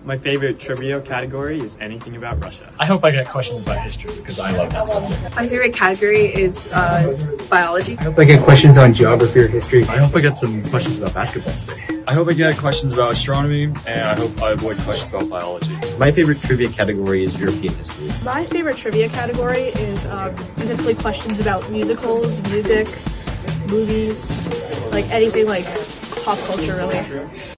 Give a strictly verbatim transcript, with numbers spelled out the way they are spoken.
My favorite trivia category is anything about Russia. I hope I get questions about history because I love that subject. My favorite category is uh, biology. I hope I get questions on geography or history. I hope I get some questions about basketball today. I hope I get questions about astronomy, and I hope I avoid questions about biology. My favorite trivia category is European history. My favorite trivia category is um, specifically questions about musicals, music, movies, like anything like pop culture really.